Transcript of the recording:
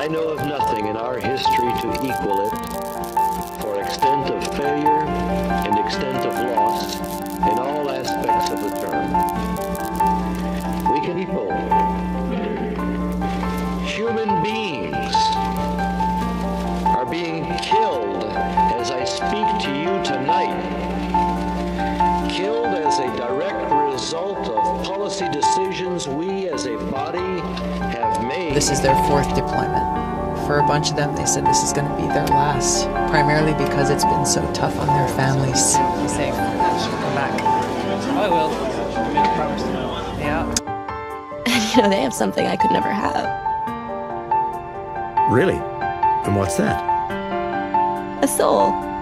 I know of nothing in our history to equal it for extent of failure and extent of loss in all aspects of the term. We can people, human beings, are being killed as I speak to you tonight. Killed as a direct result of policy decisions we as a body have made. This is their 4th deployment. For a bunch of them, they said this is going to be their last, primarily because it's been so tough on their families. Be safe. Come back. I will. I made a promise. Yeah. And they have something I could never have. Really? And what's that? A soul.